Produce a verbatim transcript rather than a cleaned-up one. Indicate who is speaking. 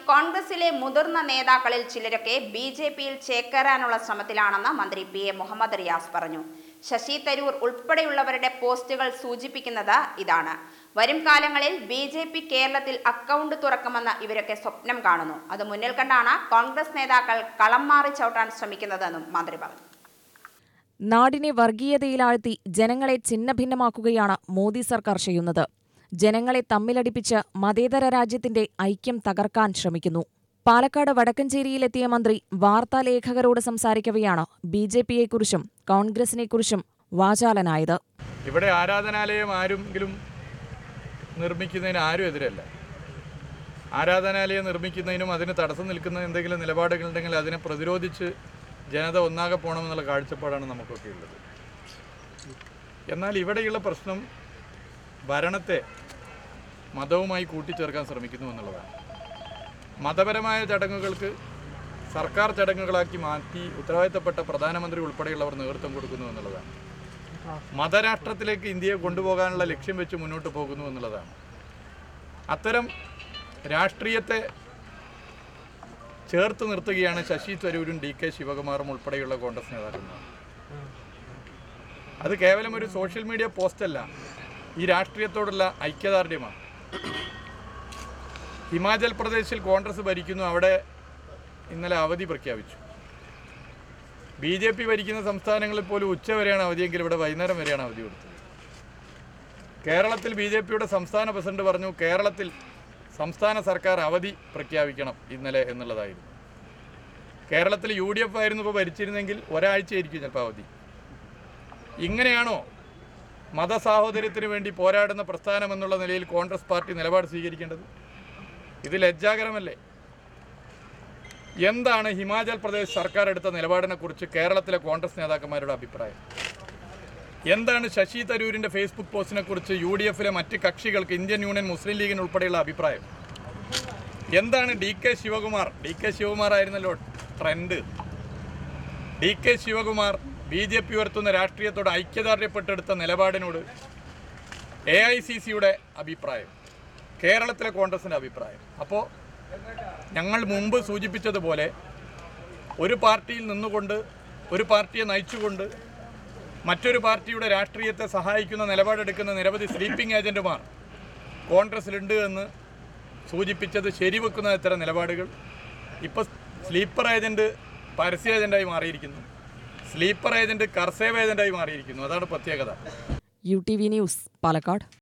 Speaker 1: കോൺഗ്രസിലെ മുതിർന്ന നേതാക്കളിൽ ചിലരൊക്കെ ബി ജെ പിയിൽ ചേക്കേറാനുള്ള ശ്രമത്തിലാണെന്ന് മന്ത്രി പി എ മുഹമ്മദ് റിയാസ് പറഞ്ഞു. ശശി തരൂർ ഉൾപ്പെടെയുള്ളവരുടെ പോസ്റ്റുകൾ സൂചിപ്പിക്കുന്നത് ഇതാണ്. വരും കാലങ്ങളിൽ ബി ജെ പി കേരളത്തിൽ അക്കൗണ്ട് തുറക്കുമെന്ന് ഇവരൊക്കെ സ്വപ്നം കാണുന്നു. അത് മുന്നിൽ കണ്ടാണ് കോൺഗ്രസ് നേതാക്കൾ കളം മാറി ചവിട്ടാൻ ശ്രമിക്കുന്നതെന്നും മന്ത്രി പറഞ്ഞു.
Speaker 2: നാടിനെ വർഗീയതയിലാഴ്ത്തി ജനങ്ങളെ ഛിന്നഭിന്നമാക്കുകയാണ് മോദി സർക്കാർ ചെയ്യുന്നത്. ജനങ്ങളെ തമ്മിലടിപ്പിച്ച് മതേതര രാജ്യത്തിന്റെ ഐക്യം തകർക്കാൻ ശ്രമിക്കുന്നു. പാലക്കാട് വടക്കഞ്ചേരിയിലെത്തിയ മന്ത്രി വാർത്താലേഖകരോട് സംസാരിക്കവെയാണ് ബി ജെ പിയെക്കുറിച്ചും കോൺഗ്രസിനെക്കുറിച്ചും വാചാലനായത്.
Speaker 3: ഇവിടെ ആരാധനാലയം ആരെങ്കിലും നിർമ്മിക്കുന്നതിന് ആരും എതിരല്ല. ആരാധനാലയം നിർമ്മിക്കുന്നതിനും അതിന് തടസ്സം നിൽക്കുന്ന എന്തെങ്കിലും നിലപാടുകളുണ്ടെങ്കിൽ അതിനെ പ്രതിരോധിച്ച് ജനത ഒന്നാകെ പോകണമെന്നുള്ള കാഴ്ചപ്പാടാണ് നമുക്കൊക്കെ ഉള്ളത്. എന്നാൽ ഇവിടെയുള്ള പ്രശ്നം ഭരണത്തെ മതവുമായി കൂട്ടിച്ചേർക്കാൻ ശ്രമിക്കുന്നു എന്നുള്ളതാണ്. മതപരമായ ചടങ്ങുകൾക്ക് സർക്കാർ ചടങ്ങുകളാക്കി മാറ്റി ഉത്തരവാദിത്തപ്പെട്ട പ്രധാനമന്ത്രി ഉൾപ്പെടെയുള്ളവർ നേതൃത്വം കൊടുക്കുന്നു എന്നുള്ളതാണ്. മതരാഷ്ട്രത്തിലേക്ക് ഇന്ത്യയെ കൊണ്ടുപോകാനുള്ള ലക്ഷ്യം വെച്ച് മുന്നോട്ട് പോകുന്നു എന്നുള്ളതാണ്. അത്തരം രാഷ്ട്രീയത്തെ ചേർത്ത് നിർത്തുകയാണ് ശശി തരൂരും ഡി കെ ശിവകുമാറും ഉൾപ്പെടെയുള്ള കോൺഗ്രസ് നേതാക്കന്മാർ. അത് കേവലം ഒരു സോഷ്യൽ മീഡിയ പോസ്റ്റല്ല, ഈ രാഷ്ട്രീയത്തോടുള്ള ഐക്യദാർഢ്യമാണ്. ഹിമാചൽ പ്രദേശിൽ കോൺഗ്രസ് ഭരിക്കുന്നു, അവിടെ ഇന്നലെ അവധി പ്രഖ്യാപിച്ചു. ബി ജെ പി ഭരിക്കുന്ന സംസ്ഥാനങ്ങളിൽ പോലും ഉച്ച വരെയാണ് അവധിയെങ്കിൽ ഇവിടെ വൈകുന്നേരം വരെയാണ് അവധി കൊടുത്തത്. കേരളത്തിൽ ബി ജെ പിയുടെ സംസ്ഥാന പ്രസിഡന്റ് പറഞ്ഞു കേരളത്തിൽ സംസ്ഥാന സർക്കാർ അവധി പ്രഖ്യാപിക്കണം ഇന്നലെ എന്നുള്ളതായിരുന്നു. കേരളത്തിൽ യു ഡി എഫ് ആയിരുന്നു ഇപ്പോൾ ഭരിച്ചിരുന്നെങ്കിൽ ഒരാഴ്ചയായിരിക്കും ചിലപ്പോൾ അവധി. ഇങ്ങനെയാണോ മതസാഹോദര്യത്തിന് വേണ്ടി പോരാടുന്ന പ്രസ്ഥാനം എന്നുള്ള നിലയിൽ കോൺഗ്രസ് പാർട്ടി നിലപാട് സ്വീകരിക്കേണ്ടത്? ഇത് ലജ്ജാകരമല്ലേ? എന്താണ് ഹിമാചൽ പ്രദേശ് സർക്കാർ എടുത്ത നിലപാടിനെക്കുറിച്ച് കേരളത്തിലെ കോൺഗ്രസ് നേതാക്കന്മാരുടെ അഭിപ്രായം? എന്താണ് ശശി തരൂരിൻ്റെ ഫേസ്ബുക്ക് പോസ്റ്റിനെക്കുറിച്ച് യു ഡി എഫിലെ മറ്റ് കക്ഷികൾക്ക്, ഇന്ത്യൻ യൂണിയൻ, മുസ്ലിം ലീഗിന് ഉൾപ്പെടെയുള്ള അഭിപ്രായം? എന്താണ് D K Shivakumar D K Shivakumar ആയിരുന്നല്ലോ trend. D K Shivakumar B J P ഉയർത്തുന്ന രാഷ്ട്രീയത്തോട് ഐക്യദാർഢ്യപ്പെട്ടെടുത്ത നിലപാടിനോട് എ ഐ സി സിയുടെ അഭിപ്രായം, കേരളത്തിലെ കോൺഗ്രസിൻ്റെ അഭിപ്രായം? അപ്പോൾ ഞങ്ങൾ മുമ്പ് സൂചിപ്പിച്ചതുപോലെ ഒരു പാർട്ടിയിൽ നിന്നുകൊണ്ട്, ഒരു പാർട്ടിയെ നയിച്ചുകൊണ്ട് മറ്റൊരു പാർട്ടിയുടെ രാഷ്ട്രീയത്തെ സഹായിക്കുന്ന നിലപാടെടുക്കുന്ന നിരവധി സ്ലീപ്പിംഗ് ഏജൻറ്റുമാർ കോൺഗ്രസ്സിലുണ്ട് എന്ന് സൂചിപ്പിച്ചത് ശരിവെക്കുന്ന ഇത്തരം നിലപാടുകൾ ഇപ്പോൾ സ്ലീപ്പർ ഏജൻറ്റ് പരസ്യ ഏജൻ്റായി മാറിയിരിക്കുന്നു, സ്ലീപ്പർ ഏജൻറ്റ് കർസേവ് ഏജൻ്റായി മാറിയിരിക്കുന്നു. അതാണ് പ്രത്യേകത.
Speaker 2: U T V news, Palakkad.